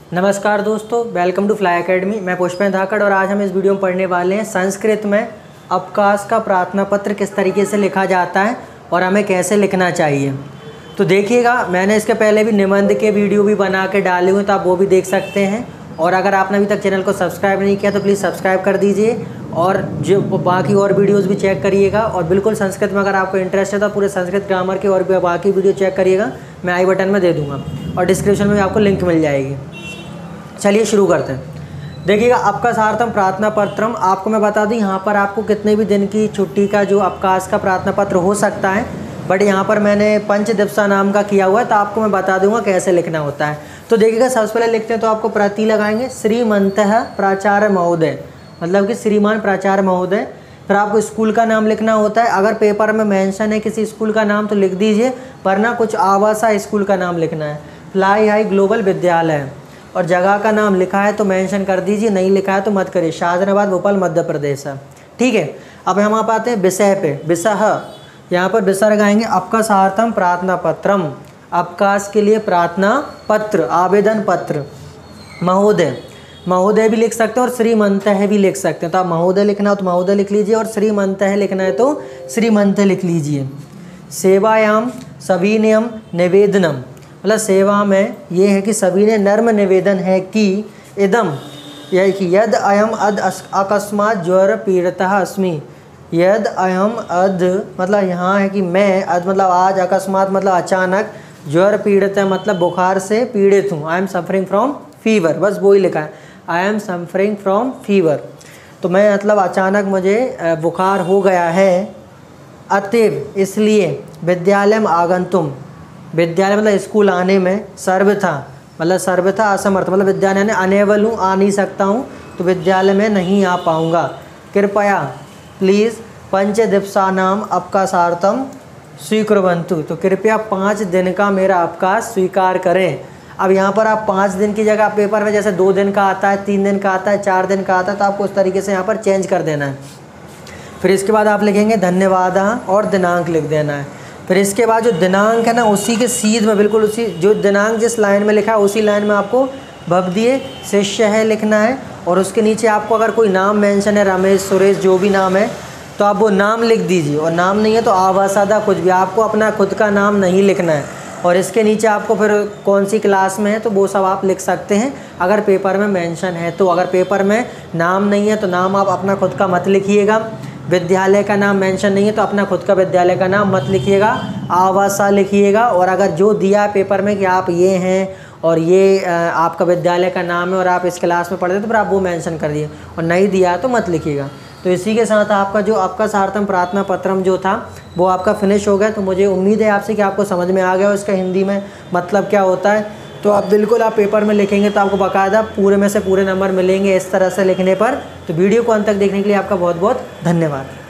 नमस्कार दोस्तों, welcome to fly academy. मैं पुष्पेंद्र धाकड़ और आज हम इस वीडियो में पढ़ने वाले हैं संस्कृत में अवकाश का प्रार्थना पत्र किस तरीके से लिखा जाता है और हमें कैसे लिखना चाहिए। तो देखिएगा, मैंने इसके पहले भी निबंध के वीडियो भी बना के डाले हुए, तो आप वो भी देख सकते हैं। और अगर आपने अभी तक चैनल को सब्सक्राइब नहीं किया तो प्लीज़ सब्सक्राइब कर दीजिए और जो बाकी और वीडियोस भी चेक करिएगा। और बिल्कुल संस्कृत में अगर आपको इंटरेस्ट है तो पूरे संस्कृत ग्रामर के और भी बाकी वीडियो चेक करिएगा, मैं आई बटन में दे दूँगा और डिस्क्रिप्शन में भी आपको लिंक मिल जाएगी। चलिए शुरू करते हैं। देखिएगा, अवकाशार्थम प्रार्थना पत्रम, आपको मैं बता दूं यहाँ पर आपको कितने भी दिन की छुट्टी का जो अवकाश का प्रार्थना पत्र हो सकता है, बट यहाँ पर मैंने पंच दिवसा नाम का किया हुआ है, तो आपको मैं बता दूंगा कैसे लिखना होता है। तो देखिएगा, सबसे पहले लिखते हैं तो आपको प्रति लगाएंगे श्रीमंतः प्राचार्य महोदय, मतलब कि श्रीमान प्राचार्य महोदय। फिर आपको स्कूल का नाम लिखना होता है। अगर पेपर में मेंशन है किसी स्कूल का नाम तो लिख दीजिए, वरना कुछ आवासा स्कूल का नाम लिखना है। फ्लाई हाई ग्लोबल विद्यालय, और जगह का नाम लिखा है तो मेंशन कर दीजिए, नहीं लिखा है तो मत करिए। शाहजहानाबाद भोपाल मध्य प्रदेश है, ठीक है। अब हम आप आते हैं विषय पे। विषय, यहाँ पर विषय लगाएंगे अवकाशार्थम प्रार्थना पत्रम, अवकाश के लिए प्रार्थना पत्र, आवेदन पत्र। महोदय, महोदय भी लिख सकते हैं और श्रीमंतः भी लिख सकते हैं। तो आप महोदय लिखना हो तो महोदय लिख लीजिए और श्रीमंतः लिखना है तो श्रीमंतः लिख लीजिए। सेवायाम सविनयम निवेदनम, मतलब सेवा में ये है कि सभी ने नर्म निवेदन है कि इदम, यह कि यद अयम अद अकस्मात ज्वर पीड़ितः अस्मि। यद अयम अद मतलब यहाँ है कि मैं, अद मतलब आज, अकस्मात मतलब अचानक, ज्वर पीड़ित है मतलब बुखार से पीड़ित हूँ। I am suffering from fever, बस वही लिखा है, I am suffering from fever. तो मैं मतलब अचानक मुझे बुखार हो गया है। अतएव इसलिए विद्यालय में आगंतुम, विद्यालय मतलब स्कूल आने में, सर्वथा मतलब सर्वथा असमर्थ मतलब विद्यालय में अनेबल हूँ, आ नहीं सकता हूँ, तो विद्यालय में नहीं आ पाऊँगा। कृपया प्लीज़ पंच दिवसानाम अवकाशार्थम स्वीकुर्वन्तु, तो कृपया 5 दिन का मेरा अवकाश स्वीकार करें। अब यहाँ पर आप 5 दिन की जगह पेपर में जैसे 2 दिन का आता है, 3 दिन का आता है, 4 दिन का आता है, तो आपको उस तरीके से यहाँ पर चेंज कर देना है। फिर इसके बाद आप लिखेंगे धन्यवाद और दिनांक लिख देना है। फिर इसके बाद जो दिनांक है ना, उसी के सीध में बिल्कुल उसी जो दिनांक जिस लाइन में लिखा है उसी लाइन में आपको भवदीय शिष्य है लिखना है। और उसके नीचे आपको अगर कोई नाम मेंशन है, रमेश, सुरेश, जो भी नाम है, तो आप वो नाम लिख दीजिए। और नाम नहीं है तो आवासादा कुछ भी, आपको अपना खुद का नाम नहीं लिखना है। और इसके नीचे आपको फिर कौन सी क्लास में है तो वो सब आप लिख सकते हैं अगर पेपर में मेंशन है तो। अगर पेपर में नाम नहीं है तो नाम आप अपना खुद का मत लिखिएगा। विद्यालय का नाम मेंशन नहीं है तो अपना खुद का विद्यालय का नाम मत लिखिएगा, आवासा लिखिएगा। और अगर जो दिया है पेपर में कि आप ये हैं और ये आपका विद्यालय का नाम है और आप इस क्लास में पढ़ते तो फिर आप वो मेंशन कर दिए, और नहीं दिया है तो मत लिखिएगा। तो इसी के साथ आपका जो अवकाशार्थम प्रार्थना पत्रम जो था वो आपका फिनिश हो गया। तो मुझे उम्मीद है आपसे कि आपको समझ में आ गया इसका हिंदी में मतलब क्या होता है। तो आप बिल्कुल आप पेपर में लिखेंगे तो आपको बाकायदा पूरे में से पूरे नंबर मिलेंगे इस तरह से लिखने पर। तो वीडियो को अंत तक देखने के लिए आपका बहुत बहुत धन्यवाद।